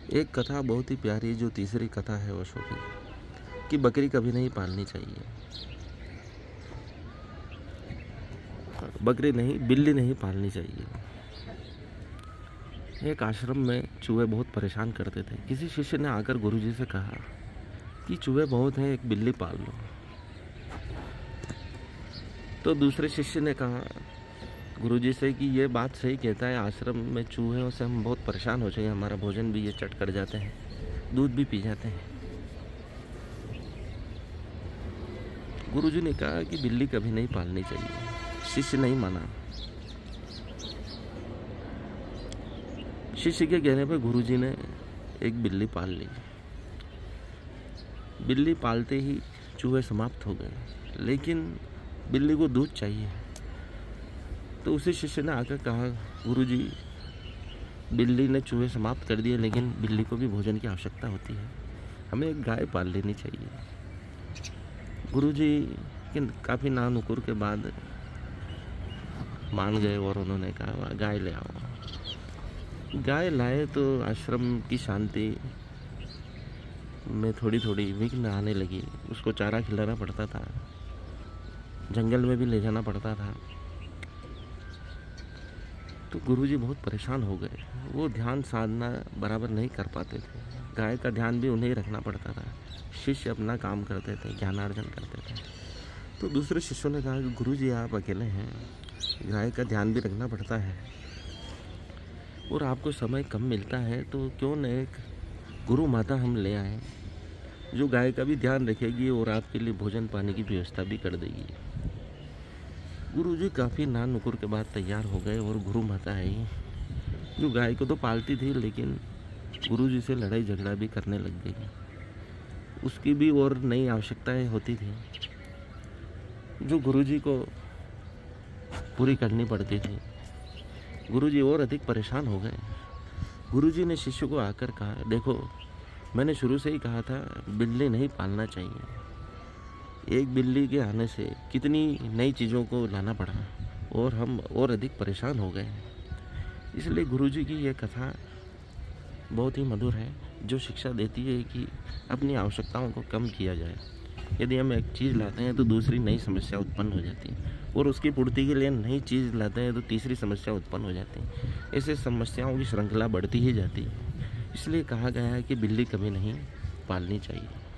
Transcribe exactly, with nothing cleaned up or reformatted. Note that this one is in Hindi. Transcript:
एक कथा बहुत ही प्यारी जो तीसरी कथा है ओशो की, कि बकरी कभी नहीं पालनी चाहिए। बकरी नहीं, बिल्ली नहीं पालनी चाहिए। एक आश्रम में चूहे बहुत परेशान करते थे। किसी शिष्य ने आकर गुरुजी से कहा कि चूहे बहुत हैं, एक बिल्ली पाल लो। तो दूसरे शिष्य ने कहा गुरुजी से कि ये बात सही कहता है, आश्रम में चूहों से हम बहुत परेशान हो जाएंगे, हमारा भोजन भी ये चट कर जाते हैं, दूध भी पी जाते हैं। गुरुजी ने कहा कि बिल्ली कभी नहीं पालनी चाहिए। शिष्य नहीं माना। शिष्य के कहने पर गुरुजी ने एक बिल्ली पाल ली। बिल्ली पालते ही चूहे समाप्त हो गए, लेकिन बिल्ली को दूध चाहिए। तो उसी शिष्य ने आकर कहा गुरुजी, बिल्ली ने चूहे समाप्त कर दिए, लेकिन बिल्ली को भी भोजन की आवश्यकता होती है, हमें एक गाय पाल लेनी चाहिए। गुरुजी के काफ़ी ना नुकुर के बाद मान गए और उन्होंने कहा गाय ले आओ। गाय लाए तो आश्रम की शांति में थोड़ी थोड़ी विघ्न आने लगी। उसको चारा खिलाना पड़ता था, जंगल में भी ले जाना पड़ता था। तो गुरुजी बहुत परेशान हो गए। वो ध्यान साधना बराबर नहीं कर पाते थे। गाय का ध्यान भी उन्हें ही रखना पड़ता था। शिष्य अपना काम करते थे, ज्ञानार्जन करते थे। तो दूसरे शिष्यों ने कहा कि गुरुजी आप अकेले हैं, गाय का ध्यान भी रखना पड़ता है और आपको समय कम मिलता है, तो क्यों न एक गुरु माता हम ले आए जो गाय का भी ध्यान रखेगी और आपके लिए भोजन पानी की व्यवस्था भी कर देगी। गुरुजी काफ़ी ना नुकुर के बाद तैयार हो गए और गुरु माता आई, जो गाय को तो पालती थी लेकिन गुरुजी से लड़ाई झगड़ा भी करने लग गई। उसकी भी और नई आवश्यकताएं होती थी जो गुरुजी को पूरी करनी पड़ती थी। गुरुजी और अधिक परेशान हो गए। गुरुजी ने शिष्य को आकर कहा, देखो मैंने शुरू से ही कहा था बिल्ली नहीं पालना चाहिए। एक बिल्ली के आने से कितनी नई चीज़ों को लाना पड़ा और हम और अधिक परेशान हो गए। इसलिए गुरुजी की ये कथा बहुत ही मधुर है, जो शिक्षा देती है कि अपनी आवश्यकताओं को कम किया जाए। यदि हम एक चीज़ लाते हैं तो दूसरी नई समस्या उत्पन्न हो जाती है, और उसकी पूर्ति के लिए नई चीज़ लाते हैं तो तीसरी समस्या उत्पन्न हो जाती है। ऐसे समस्याओं की श्रृंखला बढ़ती ही जाती है। इसलिए कहा गया है कि बिल्ली कभी नहीं पालनी चाहिए।